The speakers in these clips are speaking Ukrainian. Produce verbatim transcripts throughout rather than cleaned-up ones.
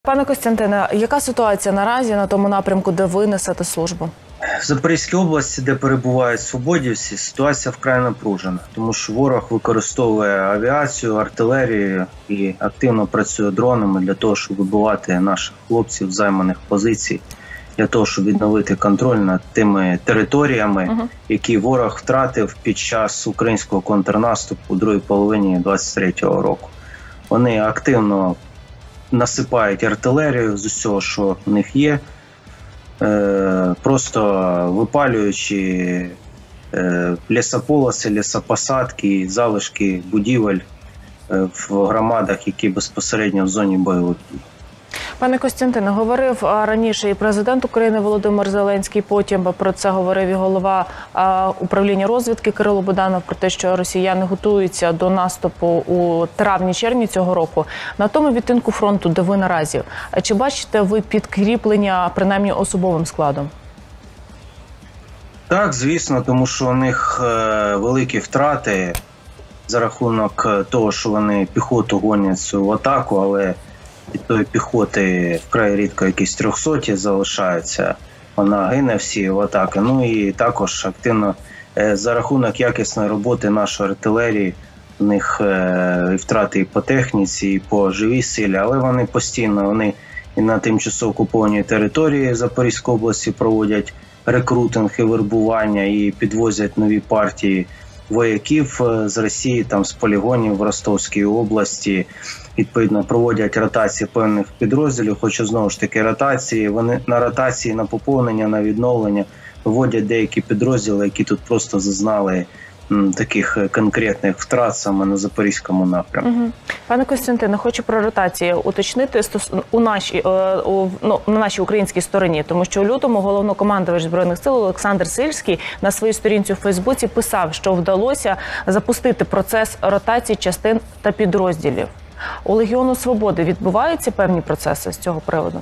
Пане Костянтине, яка ситуація наразі на тому напрямку, де ви несете службу? В Запорізькій області, де перебувають свободівці, ситуація вкрай напружена, тому що ворог використовує авіацію, артилерію і активно працює дронами для того, щоб вибивати наших хлопців з займаних позицій, для того, щоб відновити контроль над тими територіями, uh-huh. які ворог втратив під час українського контрнаступу у другій половині двадцять третього року. Вони активно насипають артилерію з усього, що в них є, просто випалюючи лісополоси, лісопосадки, залишки будівель в громадах, які безпосередньо в зоні бойових дій. Пане Костянтине, говорив раніше і президент України Володимир Зеленський, потім про це говорив і голова управління розвідки Кирило Буданов, про те, що росіяни готуються до наступу у травні-червні цього року. На тому відтинку фронту, де ви наразі, чи бачите ви підкріплення, принаймні, особовим складом? Так, звісно, тому що у них великі втрати за рахунок того, що вони піхоту гонять в атаку, але від тої піхоти вкрай рідко якісь трьохсоті залишаються, вона гине всі в атаки. Ну і також активно за рахунок якісної роботи нашої артилерії, у них і втрати і по техніці, і по живій силі, але вони постійно, вони і на тимчасово окупованій території Запорізької області проводять рекрутинг і вербування, і підвозять нові партії вояків з Росії, там з полігонів в Ростовській області, відповідно проводять ротації певних підрозділів, хоча знову ж таки ротації, вони на ротації, на поповнення, на відновлення виводять деякі підрозділи, які тут просто зазнали м, таких конкретних втрат саме на Запорізькому напрямку. Угу. Пане Костянтине, хочу про ротації уточнити у нашій, у, ну, на нашій українській стороні, тому що у лютому головнокомандувач Збройних сил Олександр Сирський на своїй сторінці у Фейсбуці писав, що вдалося запустити процес ротації частин та підрозділів. У Легіону Свободи відбуваються певні процеси з цього приводу?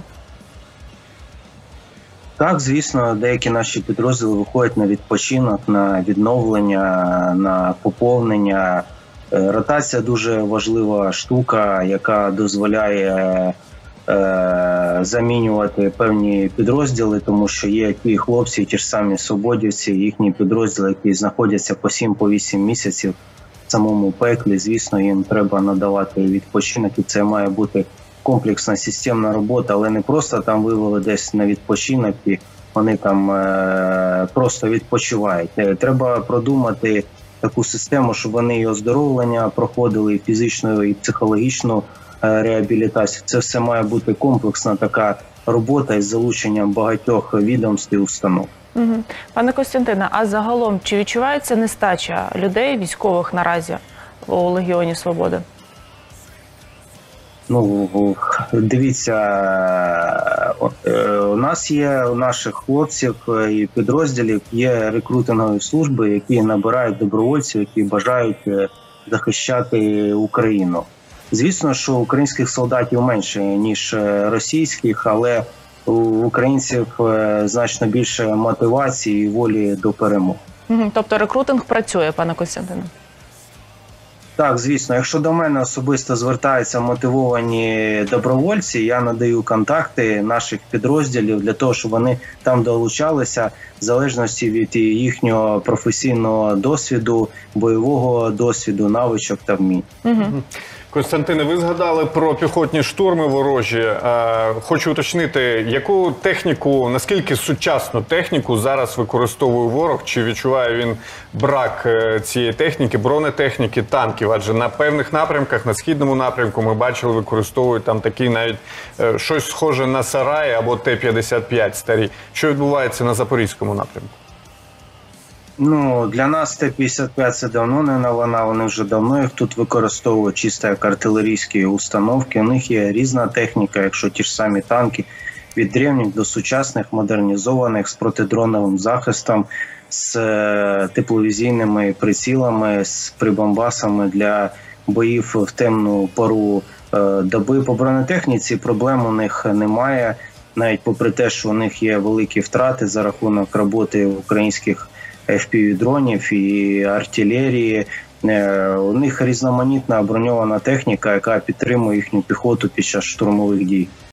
Так, звісно, деякі наші підрозділи виходять на відпочинок, на відновлення, на поповнення. Ротація – дуже важлива штука, яка дозволяє е, замінювати певні підрозділи, тому що є ті хлопці, ті ж самі свободівці, їхні підрозділи, які знаходяться по сім-вісім місяців в самому пеклі. Звісно, їм треба надавати відпочинок, і це має бути комплексна системна робота, але не просто там вивели десь на відпочинок і вони там е, просто відпочивають. Треба продумати таку систему, щоб вони і оздоровлення проходили, і фізичну, і психологічну е, реабілітацію. Це все має бути комплексна така робота із залученням багатьох відомств і установ. Угу. Пане Костянтине, а загалом чи відчувається нестача людей, військових наразі у Легіоні Свободи? Ну, дивіться, у нас є, у наших хлопців і підрозділів є рекрутингові служби, які набирають добровольців, які бажають захищати Україну. Звісно, що українських солдатів менше, ніж російських, але у українців значно більше мотивації і волі до перемог. Тобто рекрутинг працює, пане Костянтине? Так, звісно. Якщо до мене особисто звертаються мотивовані добровольці, я надаю контакти наших підрозділів для того, щоб вони там долучалися в залежності від їхнього професійного досвіду, бойового досвіду, навичок та вмінь. Угу. Костянтине, ви згадали про піхотні штурми ворожі. Хочу уточнити, яку техніку, наскільки сучасну техніку зараз використовує ворог? Чи відчуває він брак цієї техніки, бронетехніки, танків? Адже на певних напрямках, на східному напрямку, ми бачили, використовують там такі навіть щось схоже на сараї або Т п'ятдесят п'ять старі. Що відбувається на Запорізькому напрямку? Ну, для нас Т п'ятдесят п'ять це давно не новина, вони вже давно їх тут використовують чисто як артилерійські установки. У них є різна техніка, якщо ті ж самі танки, від древніх до сучасних, модернізованих, з протидроновим захистом, з тепловізійними прицілами, з прибамбасами для боїв в темну пору доби. По бронетехніці проблем у них немає, навіть попри те, що у них є великі втрати за рахунок роботи українських еф пі ві-дронів і артилерії. У них різноманітна броньована техніка, яка підтримує їхню піхоту під час штурмових дій.